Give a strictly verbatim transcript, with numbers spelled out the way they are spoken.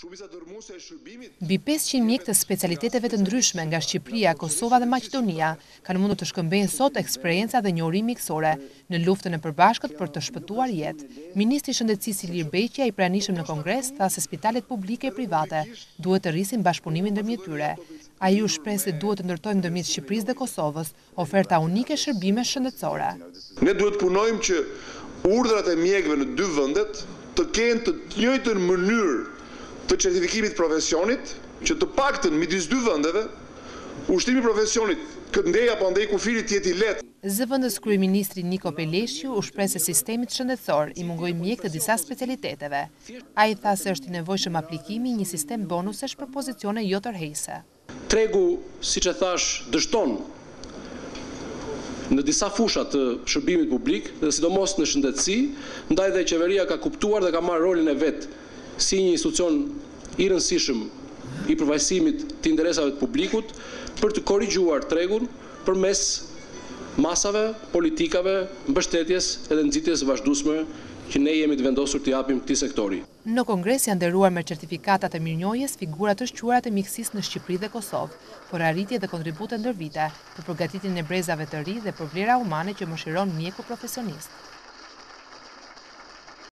Mbi pesëqind mjek të specialiteteve të ndryshme nga Shqipëria, Kosova dhe Maqedonia kanë mundur të shkëmbejnë sot eksperjenca dhe njohuri mjekësore në luftën e përbashkët për të shpëtuar jetë. Ministri i Shëndetësisë Ilir Beqia, i pranishëm në Kongres, tha se spitalet publike e private duhet të rrisin bashkëpunimin ndërmjet tyre. Ai u shpreh se duhet të ndërtojmë ndërmjet Shqipërisë dhe Kosovës oferta unike shërbime shëndetësore. Ne duhet punojmë që urdhrat e mjekëve në dy vendet të kenë të njëjtën mënyrë të certifikimit profesionit, që të paktën midis dy vendeve ushtimi i profesionit këtë ndej apo ndej kufirit të jetë i lehtë. Zëvendës kryeministri Niko Peleshqiu u shpreh se sistemit shëndetësor i mungojnë mjekë të disa specialiteteve. Ai tha se është i nevojshëm aplikimi i një sistem bonusesh për pozicione jo tërheqëse. Tregu, siç e thash, dështon në disa fusha të shërbimit publik, dhe sidomos në shëndetësi, ndaj dhe qeveria ka kuptuar dhe ka marrë rolin e vet si një institucion i rëndësishëm i përfaqësimit të interesave të publikut për të korrigjuar tregun përmes masave, politikave, mbështetjes edhe nxitjes vazhdueshme që ne jemi të vendosur të japim këtij sektori. Në Kongres janë nderuar me certifikatat e mirënjohjes figura të shquara të mjekësisë në Shqipëri dhe Kosovë, për arritje dhe kontribute ndër vite, për përgatitjen e brezave të ri dhe për vlera humane që mëshiron mjeku profesionist.